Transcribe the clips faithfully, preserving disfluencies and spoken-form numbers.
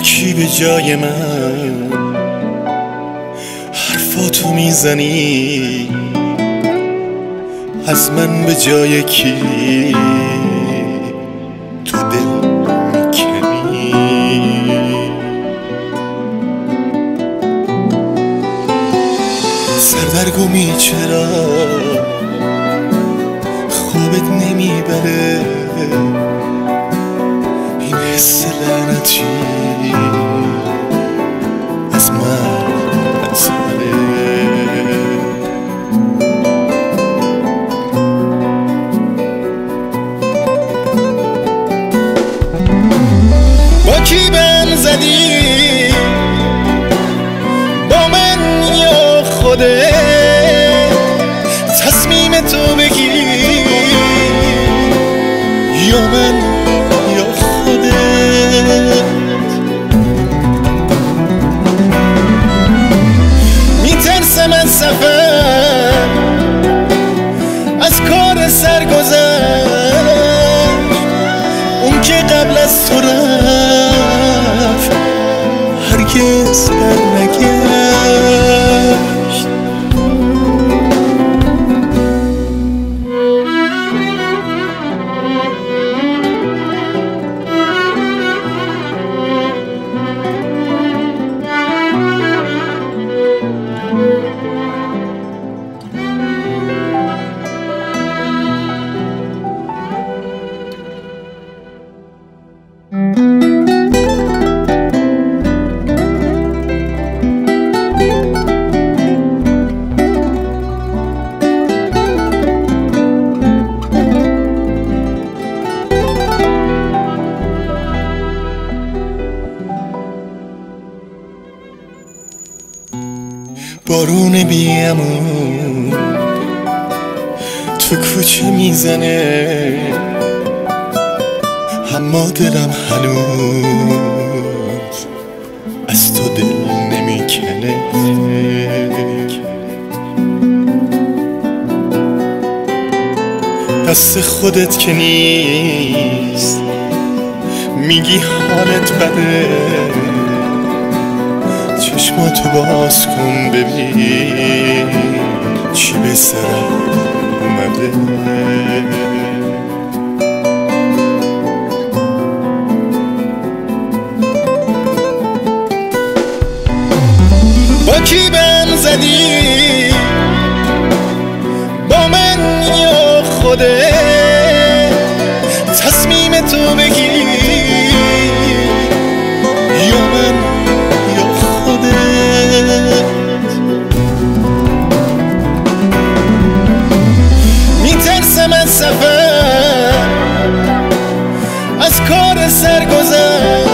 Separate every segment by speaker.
Speaker 1: کی به جای من حرفاتو میزنی؟ از من به جای کی تو دل میکنی؟ سردرگمی چرا خوابت نمیبره؟ این حس لعنتی از من نگذره. با کی بهم زدی؟ با من یا خودت؟ تصمیم تو بگیر یا من یا خودت. میترسم از سفر، از کار سرگذشت، اون که قبل از تو رفت هرگز برنگشت. بارون بیامون تو کوچه میزنه، اما دلم هنوز از تو دل نمیکنه. دست خودت که نیست میگی حالت بده، چشماتو باز کن ببین چی به سرم اومده. با کی بهم زدی؟ با من یا خودت؟ تصمیم تو بگیر یا من یا خودت. میترسم از سفر، از کار سرگذشت،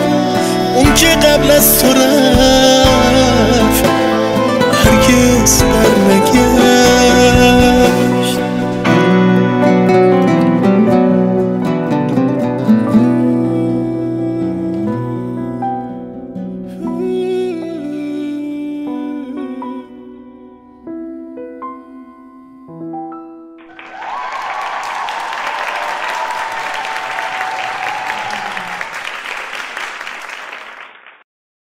Speaker 1: اون که قبل از تو رفت هرگز